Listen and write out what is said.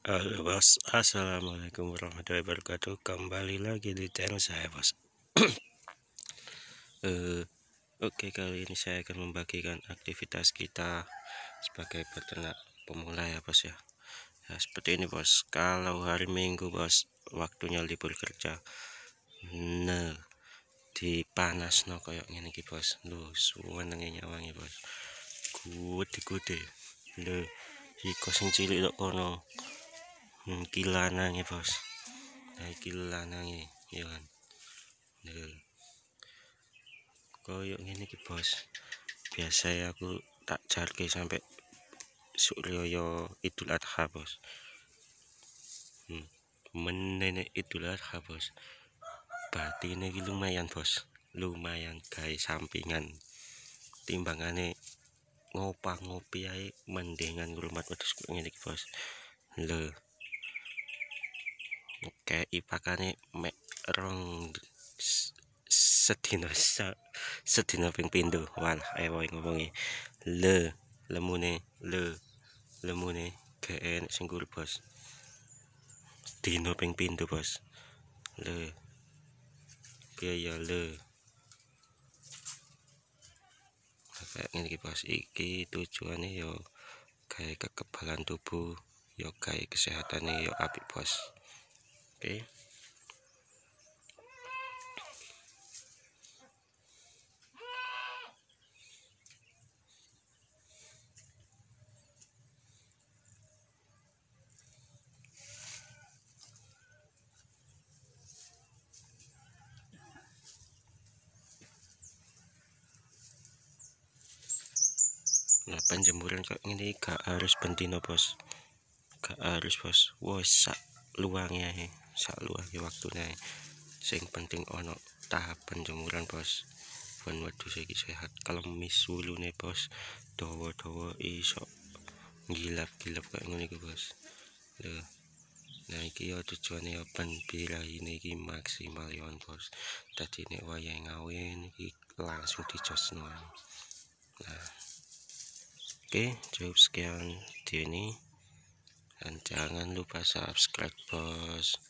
Halo bos, assalamualaikum warahmatullahi wabarakatuh. Kembali lagi di channel saya bos. Oke, kali ini saya akan membagikan aktivitas kita sebagai peternak pemula ya bos ya. Ya seperti ini bos. Kalau hari Minggu bos, waktunya libur kerja. Nah, di panas no koyok ngene iki bos. Lho, suwenenge nyawangi bos. Gede-gede. Lho, iki sing cilik tok kono. Iki lanange bos. Nah, iki lanange ya kan. Lho, koyok ngene iki bos. Biasa ya aku tak jarke sampai Suryoyo Idul Adha bos. Menenek Idul Adha bos. Batine iki lumayan bos. Lumayan gawe sampingan. Timbangane ngopah ngopi ae mendingan ngrumat wedhus ngene iki bos. Lho. Oke, ipakane mek rong sedina ping pindho. Walah ewo ngomongi. Lemune gak enek sing kurus bos. Dino ping pindho bos. Biaya kayak ngene iki bos. Iki tujuane yo gawe kekebalan tubuh, yo gawe kesehatane yo apik bos. Oke. Nah, penjemuran kayak ngene gak harus bentino bos. Gak harus bos. Wes sak luangnya waktune. Sing penting ono tahap penjemuran bos. Ben wedhus iki sehat. Kalau misulune bos, dawa-dawa iso gilap-gilap kayak ngene iki bos. Lho. Nah iki yo tujuane yo ben birahine iki maksimal yo bos. Dadi nek wayahe ngawin iki langsung dicosno. Nah. Oke, cukup sekian video ini dan jangan lupa subscribe bos.